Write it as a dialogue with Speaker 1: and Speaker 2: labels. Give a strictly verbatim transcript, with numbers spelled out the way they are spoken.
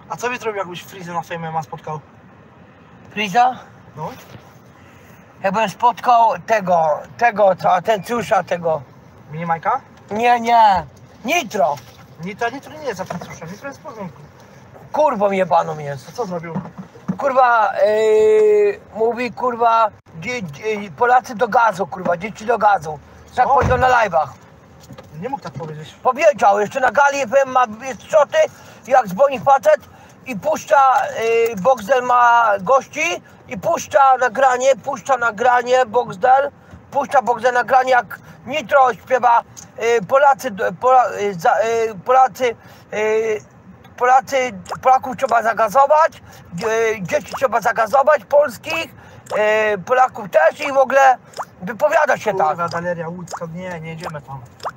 Speaker 1: A co byś zrobił, jakbyś Freeza na Fame M M A spotkał?
Speaker 2: Freeza?
Speaker 1: No.
Speaker 2: Jakbym spotkał tego, tego co, ten cusza tego.
Speaker 1: Mini Majka?
Speaker 2: Nie, nie. Nitro.
Speaker 1: Nitro, Nitro nie jest zapracowany, Nitro jest w porządku.
Speaker 2: Kurwą jebaną jest.
Speaker 1: A co zrobił?
Speaker 2: Kurwa, yy, mówi kurwa, dzie, dzie, Polacy do gazu, kurwa, dzieci do gazu. Tak
Speaker 1: Co?
Speaker 2: powiedział na live'ach.
Speaker 1: Nie mógł tak powiedzieć.
Speaker 2: Powiedział, jeszcze na gali F M ma szoty, jak dzwoni facet i puszcza, yy, Boxdel ma gości i puszcza nagranie, puszcza nagranie, Boxdel, puszcza Boxdel nagranie, jak Nitro śpiewa, yy, Polacy, Pola, yy, za, yy, Polacy, yy, Polacy, Polaków trzeba zagazować, yy, dzieci trzeba zagazować, polskich, yy, Polaków też i w ogóle wypowiada się tak.
Speaker 1: Kurwa, galeria łódzka, nie, nie jedziemy tam.